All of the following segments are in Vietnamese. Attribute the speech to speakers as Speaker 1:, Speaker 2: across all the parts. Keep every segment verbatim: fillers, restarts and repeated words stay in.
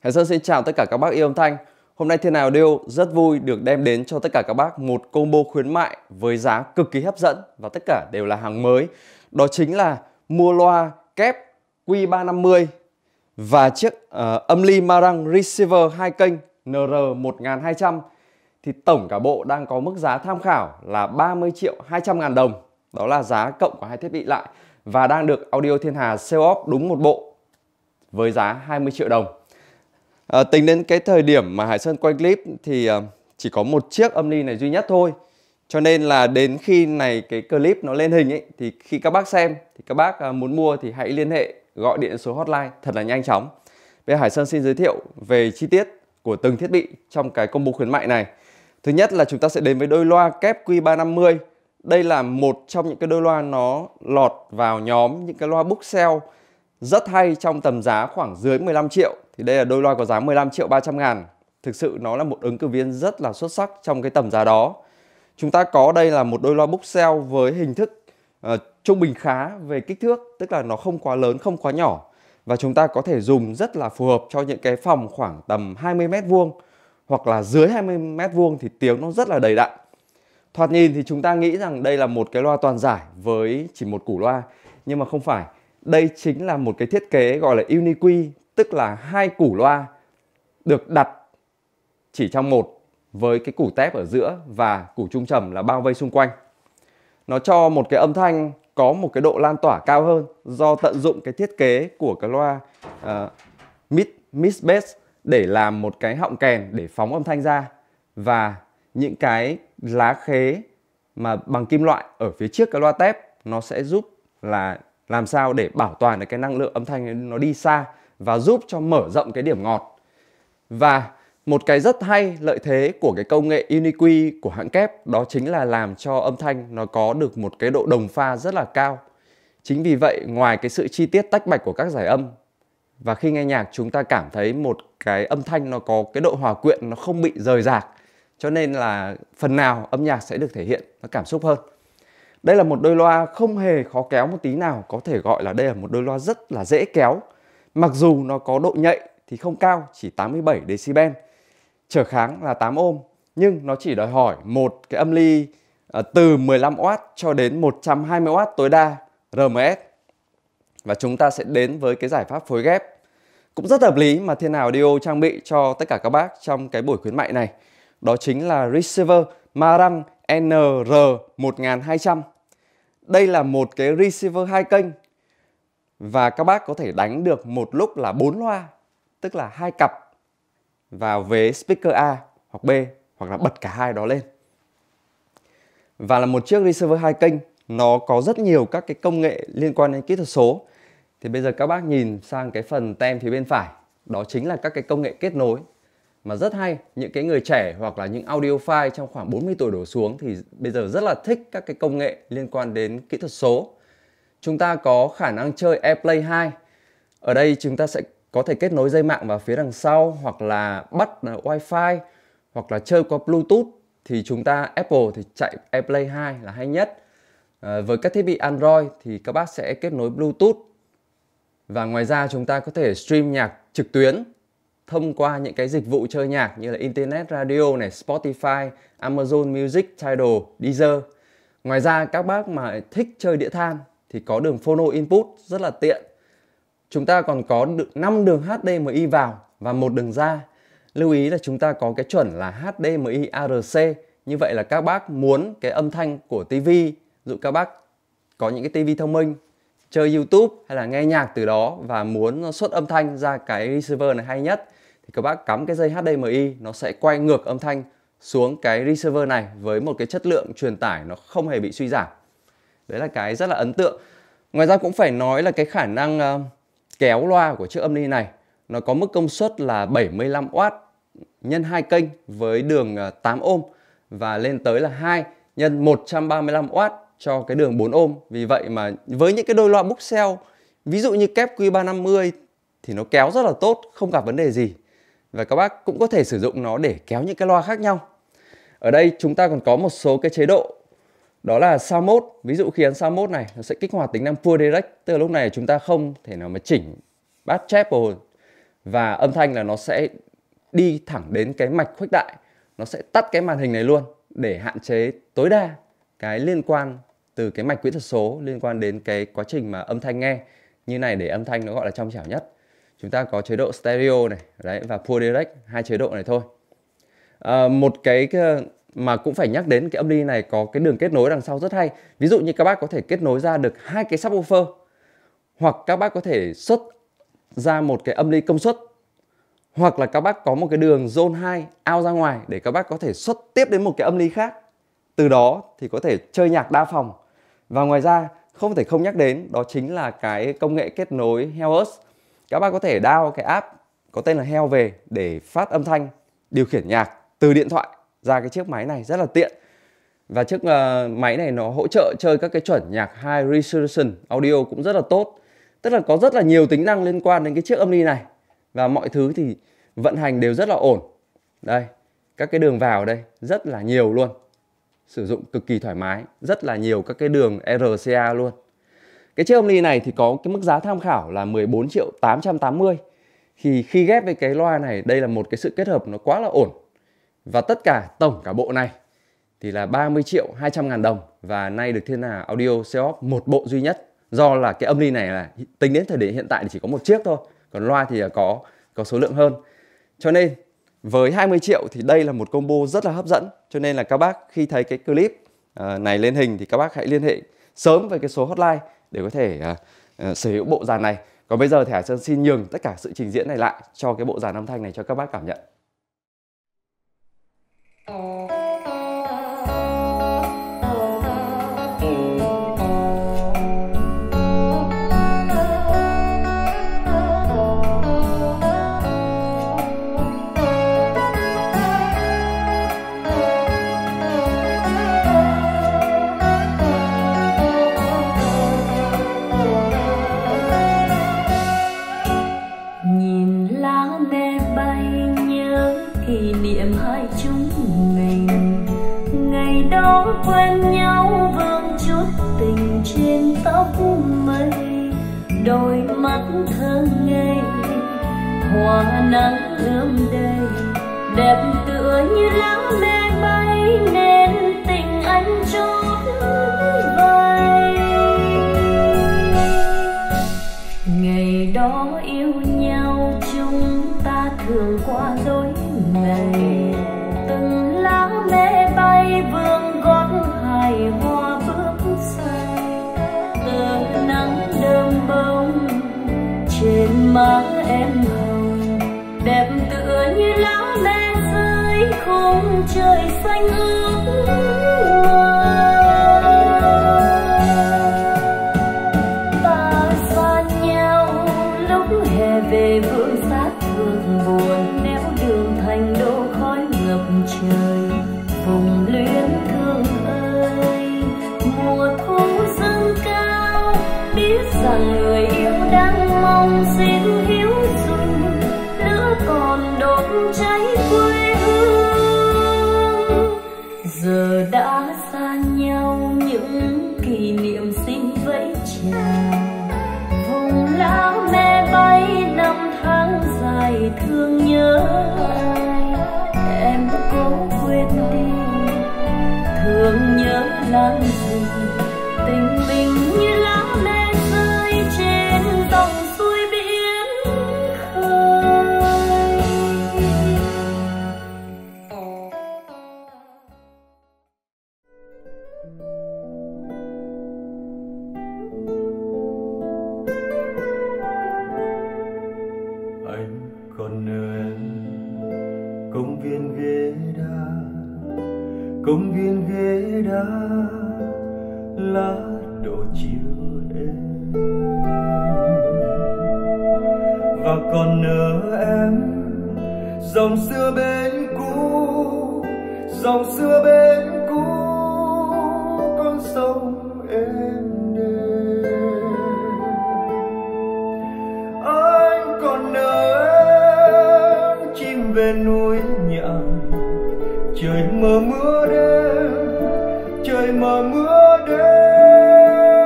Speaker 1: Hải Sơn xin chào tất cả các bác yêu âm thanh. Hôm nay Thiên Hà Audio rất vui được đem đến cho tất cả các bác một combo khuyến mại với giá cực kỳ hấp dẫn và tất cả đều là hàng mới. Đó chính là mua loa kép Q ba năm mươi và chiếc uh, âm ly Marantz Receiver hai kênh N R một nghìn hai trăm. Thì tổng cả bộ đang có mức giá tham khảo là ba mươi triệu hai trăm ngàn đồng. Đó là giá cộng của hai thiết bị lại và đang được Audio Thiên Hà sale off đúng một bộ với giá hai mươi triệu đồng. À, tính đến cái thời điểm mà Hải Sơn quay clip thì uh, chỉ có một chiếc âm ly này duy nhất thôi. Cho nên là đến khi này cái clip nó lên hình ấy, thì khi các bác xem thì các bác uh, muốn mua thì hãy liên hệ gọi điện số hotline thật là nhanh chóng. Bây giờ Hải Sơn xin giới thiệu về chi tiết của từng thiết bị trong cái combo khuyến mại này. Thứ nhất là chúng ta sẽ đến với đôi loa kép Q ba năm mươi. Đây là một trong những cái đôi loa nó lọt vào nhóm những cái loa book sale rất hay trong tầm giá khoảng dưới mười lăm triệu. Thì đây là đôi loa có giá mười lăm triệu ba trăm ngàn. Thực sự nó là một ứng cử viên rất là xuất sắc trong cái tầm giá đó. Chúng ta có đây là một đôi loa book sale với hình thức uh, trung bình khá về kích thước. Tức là nó không quá lớn, không quá nhỏ. Và chúng ta có thể dùng rất là phù hợp cho những cái phòng khoảng tầm hai mươi mét vuông hoặc là dưới hai mươi mét vuông thì tiếng nó rất là đầy đặn. Thoạt nhìn thì chúng ta nghĩ rằng đây là một cái loa toàn giải với chỉ một củ loa. Nhưng mà không phải. Đây chính là một cái thiết kế gọi là UniQi, tức là hai củ loa được đặt chỉ trong một với cái củ tép ở giữa và củ trung trầm là bao vây xung quanh. Nó cho một cái âm thanh có một cái độ lan tỏa cao hơn do tận dụng cái thiết kế của cái loa uh, mid, mid bass để làm một cái họng kèn để phóng âm thanh ra, và những cái lá khế mà bằng kim loại ở phía trước cái loa tép nó sẽ giúp là làm sao để bảo toàn được cái năng lượng âm thanh nó đi xa và giúp cho mở rộng cái điểm ngọt. Và một cái rất hay lợi thế của cái công nghệ UniQi của hãng kép đó chính là làm cho âm thanh nó có được một cái độ đồng pha rất là cao. Chính vì vậy ngoài cái sự chi tiết tách bạch của các giải âm và khi nghe nhạc chúng ta cảm thấy một cái âm thanh nó có cái độ hòa quyện, nó không bị rời rạc, cho nên là phần nào âm nhạc sẽ được thể hiện nó cảm xúc hơn. Đây là một đôi loa không hề khó kéo một tí nào, có thể gọi là đây là một đôi loa rất là dễ kéo. Mặc dù nó có độ nhạy thì không cao, chỉ tám mươi bảy decibel, trở kháng là tám ôm, nhưng nó chỉ đòi hỏi một cái âm ly uh, từ mười lăm oát cho đến một trăm hai mươi oát tối đa R M S. Và chúng ta sẽ đến với cái giải pháp phối ghép cũng rất hợp lý mà Thiên Hà Audio trang bị cho tất cả các bác trong cái buổi khuyến mại này. Đó chính là Receiver Marantz N R một nghìn hai trăm. Đây là một cái receiver hai kênh và các bác có thể đánh được một lúc là bốn loa, tức là hai cặp vào vế speaker A hoặc B hoặc là bật cả hai đó lên. Và là một chiếc receiver hai kênh, nó có rất nhiều các cái công nghệ liên quan đến kỹ thuật số. Thì bây giờ các bác nhìn sang cái phần tem phía bên phải, đó chính là các cái công nghệ kết nối mà rất hay. Những cái người trẻ hoặc là những audiophile trong khoảng bốn mươi tuổi đổ xuống thì bây giờ rất là thích các cái công nghệ liên quan đến kỹ thuật số. Chúng ta có khả năng chơi AirPlay hai. Ở đây chúng ta sẽ có thể kết nối dây mạng vào phía đằng sau, hoặc là bắt Wi-Fi, hoặc là chơi qua Bluetooth. Thì chúng ta Apple thì chạy AirPlay hai là hay nhất. À, với các thiết bị Android thì các bác sẽ kết nối Bluetooth. Và ngoài ra chúng ta có thể stream nhạc trực tuyến thông qua những cái dịch vụ chơi nhạc như là Internet Radio này, Spotify, Amazon Music, Tidal, Deezer. Ngoài ra các bác mà thích chơi đĩa than thì có đường phono input rất là tiện. Chúng ta còn có được năm đường H D M I vào và một đường ra. Lưu ý là chúng ta có cái chuẩn là H D M I A R C. Như vậy là các bác muốn cái âm thanh của tivi, dụ các bác có những cái tivi thông minh, chơi YouTube hay là nghe nhạc từ đó và muốn xuất âm thanh ra cái receiver này hay nhất, thì các bác cắm cái dây H D M I, nó sẽ quay ngược âm thanh xuống cái receiver này với một cái chất lượng truyền tải nó không hề bị suy giảm. Đấy là cái rất là ấn tượng. Ngoài ra cũng phải nói là cái khả năng uh, kéo loa của chiếc âm ly này nó có mức công suất là bảy mươi lăm oát nhân hai kênh với đường uh, tám ôm và lên tới là hai nhân một trăm ba mươi lăm oát cho cái đường bốn ôm. Vì vậy mà với những cái đôi loa book sale, ví dụ như kép Q ba năm mươi thì nó kéo rất là tốt, không gặp vấn đề gì. Và các bác cũng có thể sử dụng nó để kéo những cái loa khác nhau. Ở đây chúng ta còn có một số cái chế độ, đó là sound mode. Ví dụ khi ấn sound mode này, nó sẽ kích hoạt tính năng Pure Direct. Tức là lúc này chúng ta không thể nào mà chỉnh bass treble và âm thanh là nó sẽ đi thẳng đến cái mạch khuếch đại. Nó sẽ tắt cái màn hình này luôn để hạn chế tối đa cái liên quan từ cái mạch kỹ thuật số liên quan đến cái quá trình mà âm thanh nghe. Như này để âm thanh nó gọi là trong trẻo nhất. Chúng ta có chế độ stereo này đấy, và pure direct, hai chế độ này thôi. À, một cái mà cũng phải nhắc đến, cái âm ly này có cái đường kết nối đằng sau rất hay. Ví dụ như các bác có thể kết nối ra được hai cái subwoofer, hoặc các bác có thể xuất ra một cái âm ly công suất, hoặc là các bác có một cái đường zone hai out ra ngoài để các bác có thể xuất tiếp đến một cái âm ly khác. Từ đó thì có thể chơi nhạc đa phòng. Và ngoài ra không thể không nhắc đến đó chính là cái công nghệ kết nối Hellos. Các bác có thể download cái app có tên là Hell về để phát âm thanh, điều khiển nhạc từ điện thoại ra cái chiếc máy này rất là tiện. Và chiếc uh, máy này nó hỗ trợ chơi các cái chuẩn nhạc high resolution audio cũng rất là tốt. Tức là có rất là nhiều tính năng liên quan đến cái chiếc âm ly này. Và mọi thứ thì vận hành đều rất là ổn. Đây, các cái đường vào đây rất là nhiều luôn. Sử dụng cực kỳ thoải mái, rất là nhiều các cái đường rờ xê a luôn. Cái chiếc âm ly này thì có cái mức giá tham khảo là mười bốn triệu tám trăm tám mươi. Thì khi ghép với cái loa này, đây là một cái sự kết hợp nó quá là ổn. Và tất cả tổng cả bộ này thì là ba mươi triệu hai trăm ngàn đồng. Và nay được Thiên Hà Audio show off một bộ duy nhất. Do là cái âm ly này là tính đến thời điểm hiện tại thì chỉ có một chiếc thôi. Còn loa thì có, có số lượng hơn. Cho nên với hai mươi triệu thì đây là một combo rất là hấp dẫn. Cho nên là các bác khi thấy cái clip uh, này lên hình thì các bác hãy liên hệ sớm với cái số hotline để có thể uh, uh, sở hữu bộ dàn này. Còn bây giờ thì Hải Sơn xin nhường tất cả sự trình diễn này lại cho cái bộ dàn âm thanh này cho các bác cảm nhận.
Speaker 2: Quen nhau vương chút tình trên tóc mây, đôi mắt thơ ngây hoa nắng ươm đầy, đẹp tựa như lá me bay nên tình anh chót vơi. Ngày đó yêu nhau chúng ta thường qua lối này, từng lá me bay vương gót hài hoa bước say, từ nắng đơm bông trên má em hồng, đẹp tựa như lá me rơi khung trời xanh ước mơ. Ta xa nhau lúc hè về vương sát thường buồn, nếu đường thành đô khói ngập trời vùng luyến thương ơi. Mùa thu dâng cao biết rằng người yêu đang mong xin hiếu dùng, lửa còn đốt cháy quê hương. Giờ đã xa nhau những kỷ niệm xin vẫy chào, vùng lá me bay năm tháng dài thương nhớ ai. Em cố quên đi thương nhớ làm gì, tình mình như lá me rơi trên dòng suối biển khơi.
Speaker 3: Anh còn nhớ em công viên ghế đá, công viên ghế đá lá đổ chiều êm, và còn nhớ em dòng xưa bên cũ, dòng xưa bên cũ con sông êm đềm. Anh còn nhớ em chim về núi nhạn, trời mờ mưa đêm, trời mờ mưa đêm.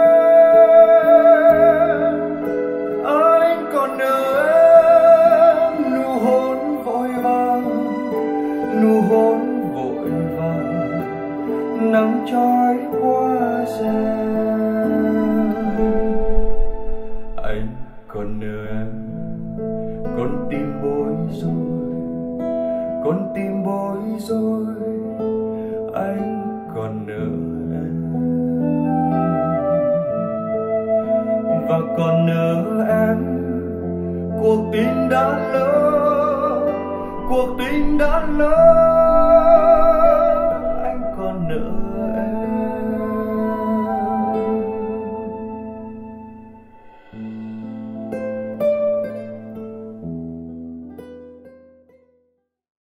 Speaker 3: Anh còn nhớ em còn nhớ em. Cuộc tình đã lỡ, cuộc tình đã lỡ.